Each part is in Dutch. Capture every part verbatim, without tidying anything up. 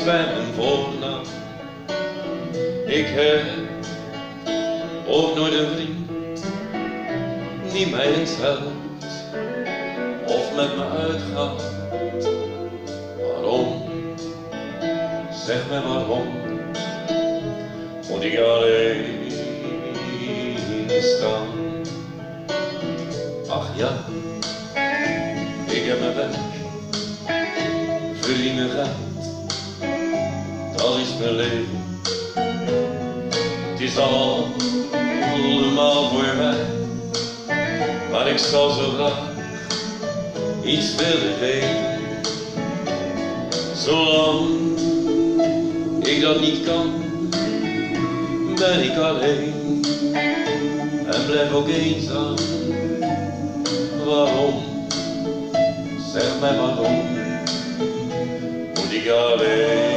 steeds bij mijn voornaam. Ik heb ook nooit een vriend die mij eens helpt of met me uitgaat. Waarom? Zeg me waarom moet ik alleen staan? Ach ja, ik heb mijn werk, verdienen geld, dat is mijn leven. Het is allemaal voor mij, maar ik zou zo graag iets willen geven. Zolang ik dat niet kan, ben ik alleen en blijf ook eenzaam. Waarom? Zeg mij waarom moet ik alleen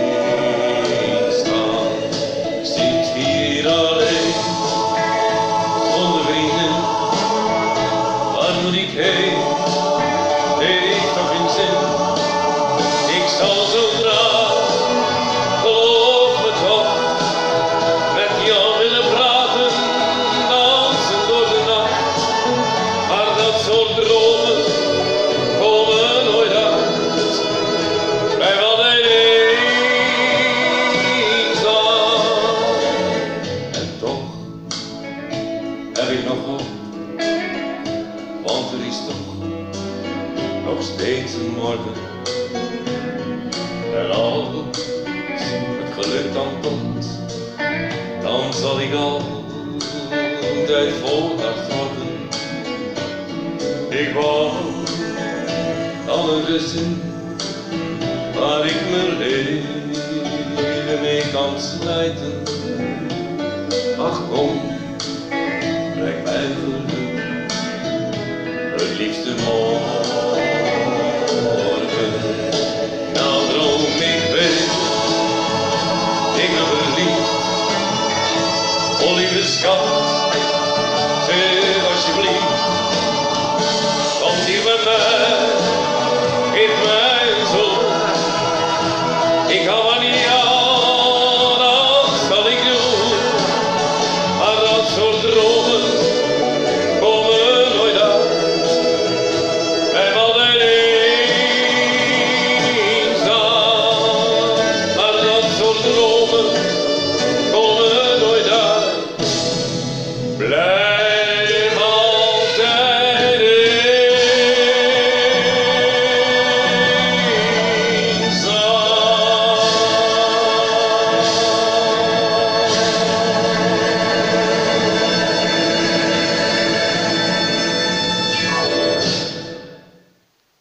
staan? Ik zit hier alleen, zonder vrienden. Waar moet ik heen? Heeft toch geen zin? Ik zal zo graag, geloof me toch, met jou willen praten, dansen door de nacht. Maar dat soort dromen komen nooit uit, blijf altijd eenzaam. En toch heb ik nog hoop, want er is toch nog steeds een morgen. En als het geluk dan komt, dan zal ik altijd voor haar zorgen. Ik wou al een gezin waar ik mijn leven mee kan slijten. Ach kom, breng mij geluk, het liefste morgen. Nou droom ik weer, ik ben verliefd. O lieve schat, zeg alsjeblieft, kom hier bij mij, geef mij een zoen. Ik hou van jou, dat zal ik doen. Maar dat soort dromen komen nooit uit, blijf altijd eenzaam. Maar dat soort dromen komen nooit uit, blijf